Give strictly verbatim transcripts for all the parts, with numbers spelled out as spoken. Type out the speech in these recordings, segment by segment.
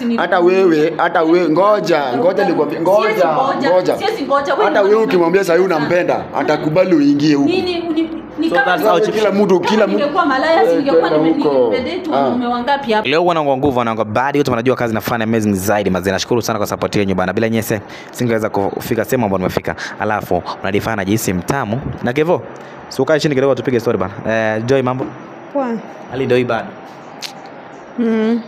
hata wewe hata wewe ngoja ngoja nikwambie ngoja ngoja hata wewe ukimwambia sasa unampenda atakubali uingie huko nini ni so kama kila mtu kila mtu ningekuwa malaya singekuwa nimependate wanaume wangapi hapa leo wana nguvu wana badi wote wanajua kazi nafanya amazing zaidi mazee nashukuru sana kwa support yenu bana bila nyese singeweza kufika sema ambapo nimefika alafu unadifana jinsi mtamu na Kevo so ukae chini kidogo tupige story bana eh Joy mambo poa hali ndio ibada mm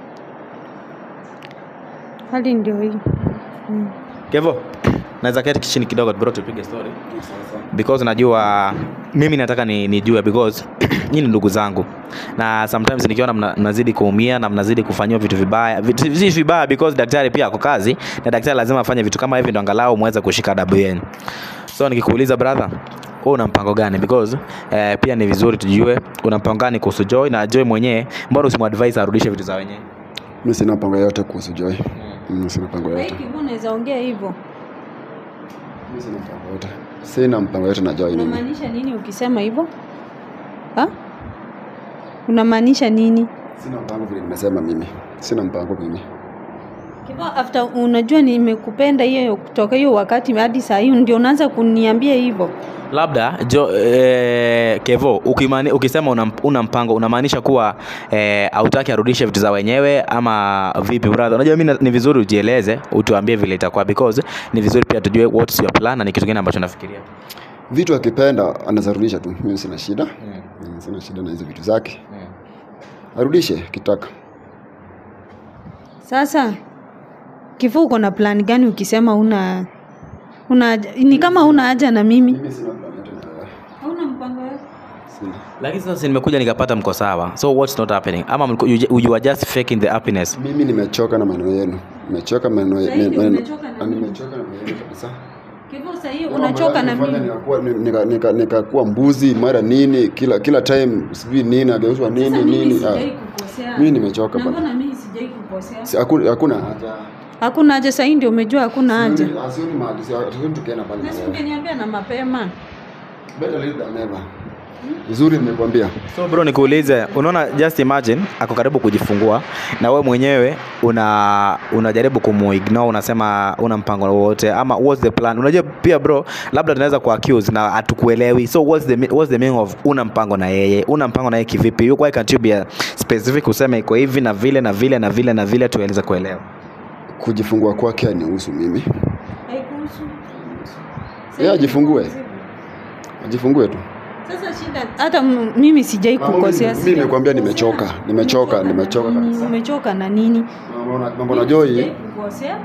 hali ndio hii mm. Kevo naweza keti chini kidogo bro tupige story because najua mimi nataka ni nijue because nyinyi ndugu zangu na sometimes nikiona mnazidi kuumia na mnazidi kufanywa vitu vibaya vitu vibaya because daktari pia ako kazi na daktari lazima afanye vitu kama hivi ndo angalau muweze kushika adabu yenu so nikikuuliza brother wewe una mpango gani because eh, pia ni vizuri tujue una mpango gani kuhusu Joy na Joy mwenyewe mbona usimuadvise arudishe vitu za wenyewe mimi sina mpango yote kuhusu Joy mimi sina mpango yote wewe kibu unaweza ongea hivyo mimi sina mpango yote sina mpango yote na Joy nini unamaanisha nini ukisema hivyo ha unamaanisha nini sina mpango vile nimesema mimi sina mpango mimi Kiba after unajua nimekupenda hiyo kutoka hiyo wakati hadi saa hii ndio unaanza kuniambia hivyo labda jo eh, Kevo ukimani ukisema una, una mpango unamaanisha kuwa eh, hautaki arudishe vitu za wenyewe ama vipi brother unajua mimi ni vizuri ujieleze utuambie vile itakuwa because ni vizuri pia tujue what's your plan na ni kitu gani ambacho unafikiria vitu akipenda anazarudisha tu mimi sina shida hmm. sina shida na hizo vitu zake hmm. arudishe kitaka sasa Kifu uko na plan gani ukisema una una ni kama una haja na mimi mimi sina plan yote na wewe hauna mpango yote sina lakini sasa nimekuja nikapata mko sawa so what's not happening ama you, you are just faking the happiness mimi nimechoka na maneno yenu nimechoka maneno yenu nimechoka na maneno yenu kabisa Kifu sasa hiyo unachoka na mimi nikakuwa nika nika nikakuwa mbuzi mara nini kila kila time sijui nini ageuzwa nini nini mimi nimechoka bana mbona mimi sijai kukosea hakuna hakuna haja hakuna haja sasa ndio umejua hakuna haja asioni mahali asioni tukienda pale na ungeniambia na mapema better late than never vizuri nimekwambia so bro nikuulize unaona just imagine ako karibu kujifungua na wewe mwenyewe una unajaribu kumuignore unasema una mpango wote ama what's the plan unajua pia bro labda tunaweza kuaccuse na hatukuelewi so what's the what's the meaning of una mpango na yeye una mpango na yeye kivipi why can't you be specific useme iko hivi na vile na vile na vile na vile tueleze kuelewa kujifungua kwake ni husu mimi haikuhusu yeye ajifungue ajifungue tu sasa shida hata mimi sijai kukosea mimi nimekwambia nimechoka nimechoka nimechoka kabisa umechoka na nini mambo na Joy kukosea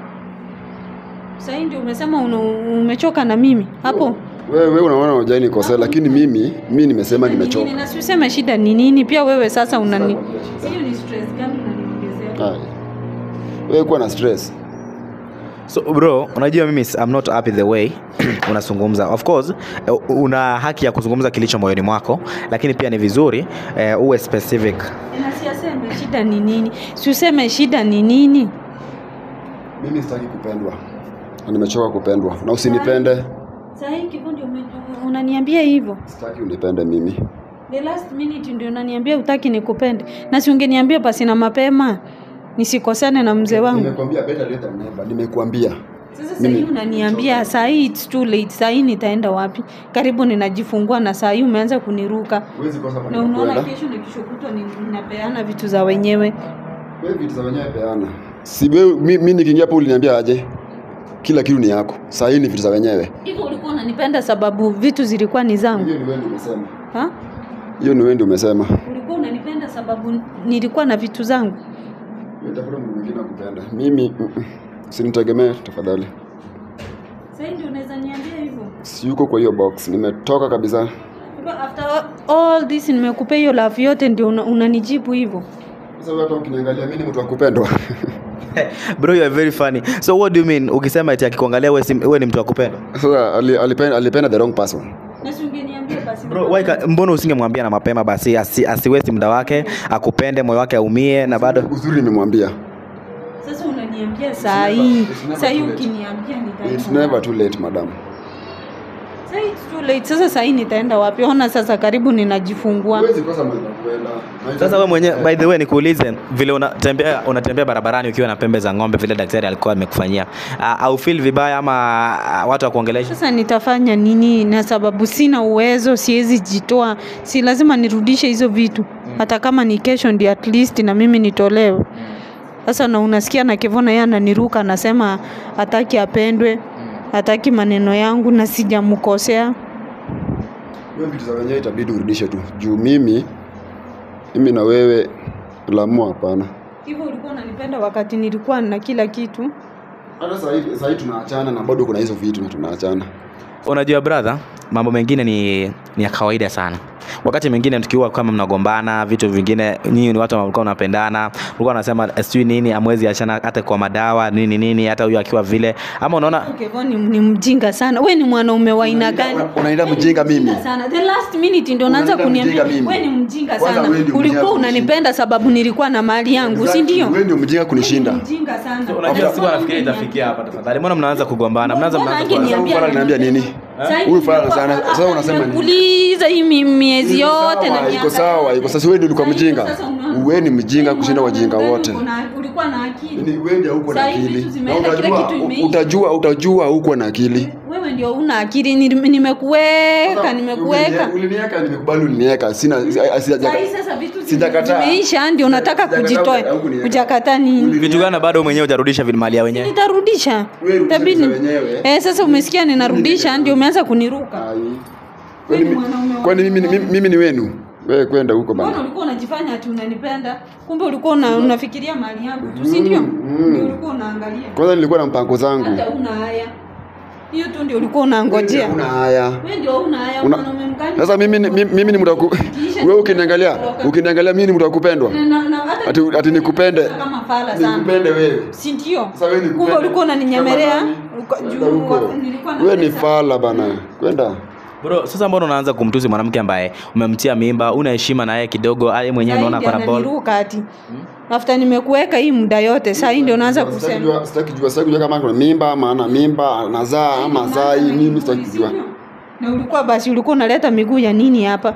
sasa ndio umesema umechoka na mimi hapo wewe wewe unaona unajai nikosea lakini mimi mimi nimesema nimechoka na usiseme shida ni nini pia wewe sasa unani hiyo ni stress gani unaniongezea wewe kuwa na stress so bro unajua mimi I'm not happy the way unazungumza of course una haki ya kuzungumza kilicho moyoni mwako lakini pia ni vizuri uh, uwe specific na siaseme shida ni nini si useme shida ni nini mimi sitaki kupendwa na nimechoka kupendwa na usinipende sasa hii kifundi unaniambia hivyo sitaki unipende mimi the last minute ndio unaniambia utaki nikupende na si ungeniambia basi na mapema nisikosane na mzee wangu nimekwambia better late than never nimekuambia sasa sasa hivi unaniambia saa hii it's too late saa hii nitaenda wapi karibu ninajifungua na saa hii umeanza kuniruka huwezi kosa na unaona kesho na kesho kutwa ninapeana vitu za wenyewe wewe vitu za wenyewe peana si wewe mimi nikiingia hapo uliniambia aje kila kitu ni yako saa hii ni vitu za wenyewe hivyo ulikuwa unanipenda sababu vitu zilikuwa ni zangu hiyo ni wewe ndio umesema ha hiyo ni wewe ndio umesema ulikuwa unanipenda sababu nilikuwa na vitu zangu nitafuta mtu mwingine akupenda mimi usinitegemee tafadhali sasa ndio unaweza niambia hivyo si yuko kwa hiyo box nimetoka kabisa after all this nimekupea hiyo love yote ndio unanijibu hivyo sasa wewe hata ukiniangalia mimi ni mtu wa kupendwa bro you are very funny so what do you mean ukisema eti akikuangalia wewe wewe ni mtu wa kupendwa sasa alipenda alipenda the wrong person na si ungeniambia basi bro why mbona usingemwambia na mapema basi asi, asiwezi muda wake akupende moyo wake aumie na bado uzuri nimemwambia sasa unaniambia saa hii saa hii ukiniambia nitaenda it's never too late madam Sasa it's too late. Sasa sasa nitaenda wapi? Ona sasa karibu ninajifungua. Huwezi kosa mahali pa kwenda. Sasa wewe mwenyewe, by the way, nikuulize, vile unatembea unatembea barabarani ukiwa na pembe za ng'ombe vile daktari alikuwa amekufanyia, uh, au feel vibaya ama uh, watu wakuongelesha? Sasa nitafanya nini? Na sababu sina uwezo, siwezi jitoa, si lazima nirudishe hizo vitu mm. hata kama ni kesho ndio at least na mimi nitolewe. Sasa na unasikia na Kevona yeye ananiruka, anasema hataki apendwe, hataki maneno yangu na sijamkosea. Wewe vitu za wenyewe itabidi urudishe tu. Juu mimi mimi na wewe lamu hapana. Hivyo ulikuwa unanipenda wakati nilikuwa na kila kitu. Hata sasa hivi sasa hivi tunaachana na bado kuna hizo vitu na tunaachana. Unajua brother, mambo mengine ni ni ya kawaida sana. Wakati mwingine tukiwa kama mnagombana, vitu vingine, nyinyi ni watu ambao mlikuwa mnapendana, mlikuwa unasema sijui nini, amwezi achana hata kwa madawa nini nini, hata huyu akiwa vile. Ama unaona Kevon ni mjinga sana. Wewe ni mwanaume wa aina gani? Unaenda mjinga mimi. Sana. The last minute ndio unaanza kuniambia wewe ni mjinga sana. Ulikuwa unanipenda sababu nilikuwa na mali yangu, si ndio? Wewe ndio mjinga kunishinda. Mjinga sana. Unajua sikuwa nafikiria itafikia hapa tafadhali. Mbona mnaanza kugombana? Mnaanza mnaanza kuniambia nini? Huyu fara sana. Sasa unasema nini? Kuuliza hii miezi yote na iko sawa, iko sasa. Wewe ndio ulikuwa mjinga. Wewe ni mjinga kushinda wajinga wote. Ulikuwa na akili. Wewe ndio uko na akili. Utajua utajua huko na akili. Wewe ndio una akili. Nimekuweka, nimekuweka. Uliniweka, nimekubali uliniweka. Sina sasa vitu zimeisha, ndio unataka kujitoa. Hujakataa nini? Vitu gani bado mwenyewe hujarudisha vile mali ya wenyewe? Nitarudisha. Tabidi. Eh, sasa umesikia ninarudisha, ndio umeanza kuniruka. Kwani mimi mimi ni wenu? Wewe kwenda huko bana. Mbona ulikuwa unajifanya ati unanipenda? Kumbe ulikuwa una, unafikiria mali yangu tu, si ndio? Ndio ulikuwa unaangalia. Kwanza nilikuwa na mpango zangu. Hata una haya. Hiyo tu ndio ulikuwa unaangojea. Una haya. Wewe ndio una haya, mwanaume mgani? Sasa mimi mimi ni mtu wa wewe ukiniangalia, ukiniangalia mimi ni mtu wa kupendwa. Ati ati nikupende. Kama fala sana. Nikupende wewe. Si ndio? Sasa wewe nikupende. Kumbe ulikuwa unaninyemelea. Nilikuwa wewe ni fala bana. Kwenda. Bro, sasa mbona unaanza kumtusi mwanamke ambaye umemtia mimba, una heshima na yeye kidogo, yeye mwenyewe unaona kwa ball. Niruka ati. After nimekuweka hii muda yote, sasa hii ndio unaanza kusema. Sitaki kujua, sitaki kujua kama kuna mimba ama ana mimba, nazaa ama zai, mimi sitaki kujua. Na ulikuwa basi ulikuwa unaleta miguu ya nini hapa?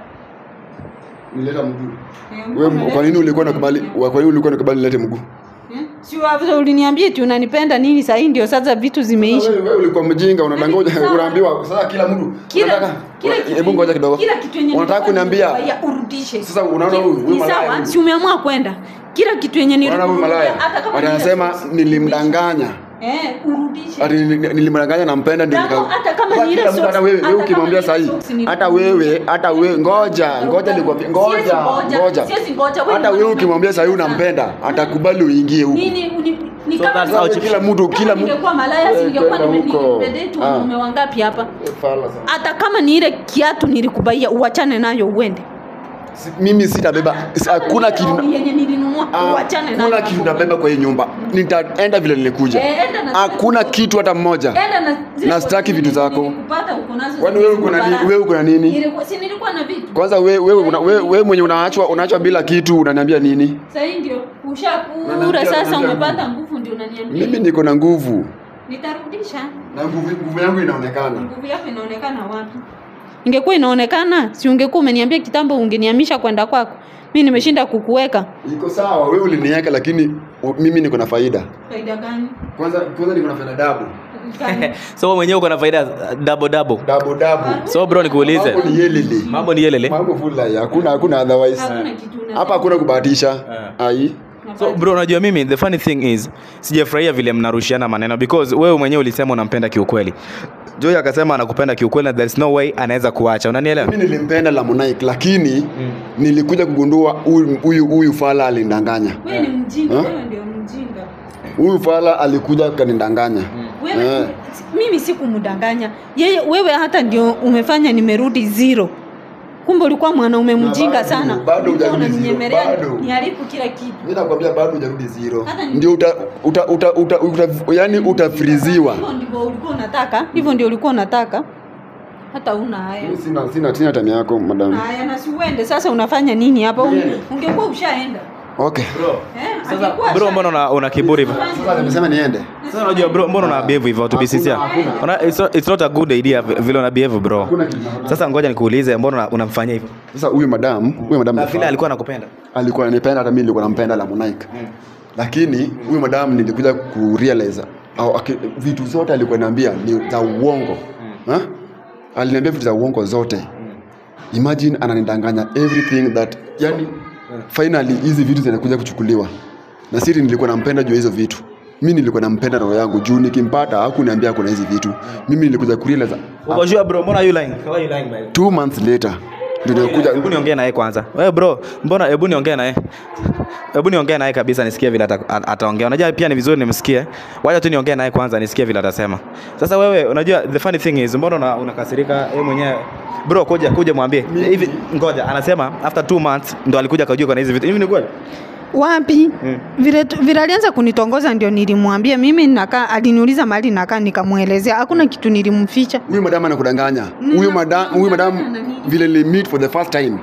Nileta mguu. Wewe kwa nini ulikuwa unakubali? Kwa nini ulikuwa unakubali nilete mguu? Si wewe uliniambia eti unanipenda nini, sasa hii ndio sasa vitu zimeisha. Wewe ulikuwa mjinga, unadangoja, unaambiwa sasa kila mtu unataka. Hebu ngoja kidogo. Unataka kuniambia urudishe. Sasa unaona huyu malaya. Si umeamua kwenda. Kila kitu yenye nilirudisha. Hata kama anasema nilimdanganya. Eh, urudishe. Ati nilimdanganya nampenda ndio nika. Hata kama ni ile socks. Hata wewe wewe ukimwambia sasa hii. Hata wewe, hata wewe ngoja, ngoja nikwambie. Ngoja, ngoja. Hata wewe ukimwambia sasa hii unampenda, atakubali uingie huko. Nini ni so kama au kila mtu kila mtu ningekuwa malaya singekuwa nimepedate mume wangapi hapa. Hata kama ni ile kiatu nilikubaia uachane nayo uende. Mimi sitabeba, hakuna kitu yenye nilinunua uachane nayo. Hakuna kitu nabeba kwa hii nyumba. Nitaenda vile nilikuja. Hakuna kitu hata mmoja. Enda na na sitaki vitu zako. Kupata uko nazo. Kwani wewe uko na nini? Wewe uko na nini? Nilikuwa si nilikuwa na vitu. Kwanza wewe wewe wewe mwenye unaachwa unaachwa bila kitu unaniambia nini? Sasa hii ndio ushakura sasa umepata nguvu ndio unaniambia. Mimi niko na nguvu. Nitarudisha. Na nguvu nguvu yangu inaonekana. Nguvu yako inaonekana wapi? Ingekuwa inaonekana, si ungekuwa umeniambia kitambo ungeniamisha kwenda kwako. Mimi nimeshinda kukuweka. Iko sawa, wewe uliniweka lakini u, mimi niko na faida. Faida gani? Kwanza kwanza niko na faida double. So wewe mwenyewe uko na faida double double. Double double. So bro nikuulize. Mambo ni yelele. Mambo ni yelele. Mambo full life. Hakuna hakuna otherwise. Hapa hakuna kubahatisha. Ai. So bro unajua mimi the funny thing is sijafurahia vile mnarushiana maneno because wewe mwenyewe ulisema unampenda kiukweli. Joy akasema anakupenda kiukweli na there's no way anaweza kuacha. Unanielewa? Mimi nilimpenda Lamonike lakini mm. nilikuja kugundua huyu huyu fala alinidanganya. Wewe ni mjinga, wewe ndio mjinga. Huyu fala alikuja kanidanganya. Mm. Wewe eh. Mimi sikumdanganya. Yeye wewe hata ndio umefanya nimerudi zero. Kumbe ulikuwa mwanaume mjinga sana. Bado hujarudi zero. Bado. Niharibu kila kitu. Mimi nakwambia bado hujarudi zero. Ndio uta uta uta, uta, uta yani utafriziwa. Hivyo ndivyo ulikuwa unataka. Hivyo ndio ulikuwa unataka. Hata una haya. Mimi sina sina tena tani yako madam. Haya na si uende sasa unafanya nini hapa? Ungekuwa ushaenda. Okay. Bro. Sasa bro mbona una, una kiburi hivyo? Sasa nimesema niende. Sasa unajua bro mbona una behave hivyo to be sincere? Una it's not, it's not a good idea vile una behave bro. Sasa ngoja nikuulize mbona unamfanyia hivyo? Sasa huyu madam, huyu madam na vile alikuwa anakupenda. Alikuwa ananipenda hata mimi nilikuwa nampenda la Monica. Hmm. Lakini huyu madam nilikuja ku realize au vitu zote alikuwa ananiambia ni za uongo. Hmm. Ha? Aliniambia vitu za uongo zote. Hmm. Imagine ananidanganya everything that yani hmm. Finally hizi vitu zinakuja kuchukuliwa. Na siri nilikuwa nampenda juu hizo vitu. Mimi nilikuwa nampenda roho yangu juu nikimpata hakuniambia kuna hizi vitu. Mimi nilikuja ku realize. Uko sure bro, mbona you lying? How are you lying by? Two months later ndio nilikuja. Hebu niongee naye kwanza. Wewe bro, mbona hebu niongee naye? Hebu niongee naye kabisa nisikie vile ataongea. Unajua pia ni vizuri nimsikie. Wacha tu niongee naye kwanza nisikie vile atasema. Sasa wewe unajua the funny thing is mbona unakasirika wewe mwenyewe? Bro kuja kuja mwambie. Hivi ngoja anasema after two months ndo alikuja kujua kuna hizi vitu. Hivi ni kweli? Wapi? Hmm. Vile vile alianza kunitongoza ndio nilimwambia mimi ninakaa, aliniuliza mahali nakaa nikamuelezea. Hakuna kitu nilimficha. Huyu madam anakudanganya. Huyu madam huyu madam vile li meet for the first time.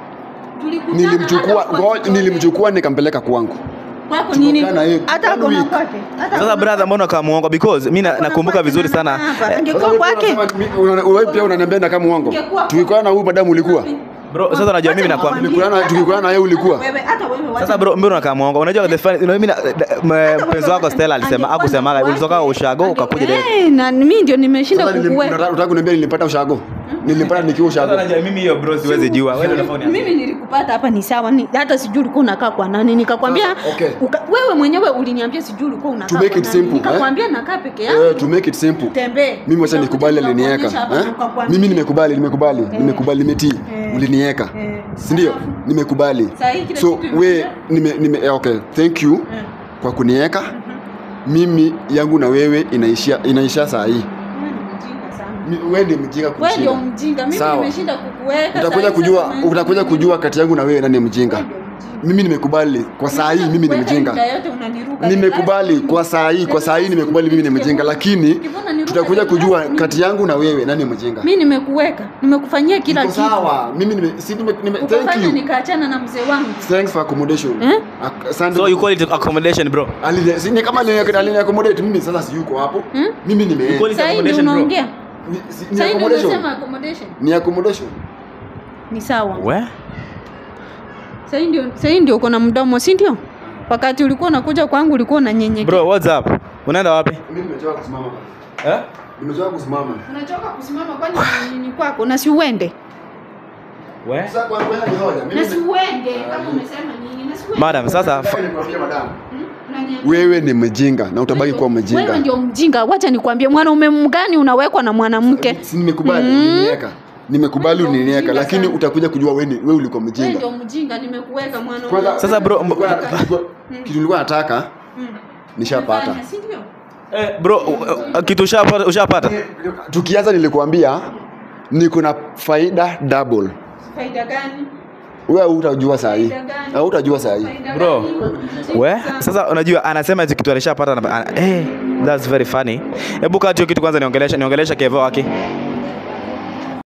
Nilimchukua nilimchukua nikampeleka kwangu. Kwako nini? Hata kona kwake. Sasa brother mbona kama muongo because mimi nakumbuka vizuri sana. Angekuwa kwake. Wewe pia unaniambia kama muongo. Tulikuwa na huyu madam ulikuwa. Bro, sasa unajua mimi nakwambia tulikutana tukikutana na yeye ulikuwa. Wewe hata wewe wacha. Sasa bro, mbona kama muongo? Unajua the funny, mimi mpenzi wako Stella alisema akusemaga ulitoka ushago ukakuja leo. Eh, na mimi ndio nimeshinda kukuweka. Unataka kuniambia nilipata ushago? Nilipata nikiwa ushago. Sasa unajua mimi hiyo bro siwezi jua. Wewe ndio unafanya. Mimi nilikupata hapa ni sawa. Hata sijui ulikuwa unakaa kwa nani. Nikakwambia wewe mwenyewe uliniambia sijui ulikuwa unakaa. To make it simple. Nikakwambia nakaa peke yangu. Eh, to make it simple. Tembee. Mimi wacha nikubali aliniweka. Mimi nimekubali, nimekubali, nimekubali nimetii. Uliniweka. Si ndio? Nimekubali. So we nime, nime okay, thank you yeah. Kwa kuniweka. Mm-hmm. Mimi yangu na wewe inaishia inaisha saa hii. Wewe ndio mjinga kushinda. Wewe ndio mjinga. Mimi nimeshinda kukuweka. Utakuja kujua utakuja kujua kati yangu na wewe nani mjinga. Mimi nimekubali kwa saa hii mimi ni mjinga. Nimekubali kwa saa hii kwa saa hii nimekubali mimi ni mjinga lakini tutakuja kujua kati yangu na wewe nani mjinga. Mimi nimekuweka. Nimekufanyia kila kitu. Sawa. Mimi nime si nime, nime thank you. Nikaachana na mzee wangu. Thanks for accommodation. Eh? Asante. So you call it accommodation bro? Ali si kama alini accommodate mimi sasa si yuko hapo. Hmm? Mimi nime you call it accommodation bro? Ni accommodation. accommodation. Ni accommodation. Ni sawa. We? Sasa ndio sasa ndio uko na mdomo, si ndio? Wakati ulikuwa unakuja kwangu ulikuwa unanyenyekea. Bro, what's up? Unaenda wapi? Mimi nimechoka kusimama. Eh? Nimechoka kusimama. Unachoka kusimama kwani nini kwako? Na si uende. We? Sasa kwa kwenda ni hoja. Mimi na si uende kama umesema nini? Na si uende. Madam, sasa nikwambia madam. Wewe ni mjinga na utabaki kuwa mjinga. Wewe ndio mjinga. Wacha nikwambie mwanaume mgani unawekwa na mwanamke? Si nimekubali mm. Niniweka. Nimekubali uniniweka lakini utakuja kujua wewe wewe ulikuwa mjinga. Wewe ndio mjinga nimekuweka mwanaume. Sasa bro kitu nilikuwa nataka nishapata. Si ndio? Eh bro kitu ushapata ushapata. Tukianza nilikwambia niko na faida double. Faida gani? Wewe utajua saa hii. Au utajua saa hii. Bro. We? Sasa unajua anasema hizo kitu alishapata eh that's very funny. Hebu kaa hiyo kitu kwanza niongelesha niongelesha Kevo wake.